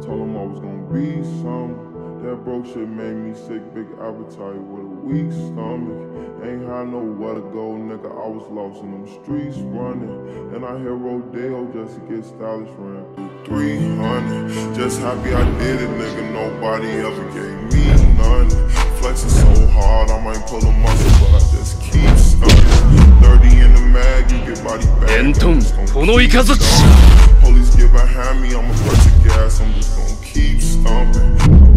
Told him I was gonna be some. That broke shit made me sick, big appetite with a weak stomach. Ain't had nowhere to go, nigga, I was lost in them streets running. And I hit Rodeo just to get stylish, ran through 300. Just happy I did it, nigga, nobody ever gave me none. Flexing so hard, I might pull a muscle, but I just keep stunning. 30 in the mag, you get body back. Police get behind me, I'ma press the gas, I'm just gonna keep stomping.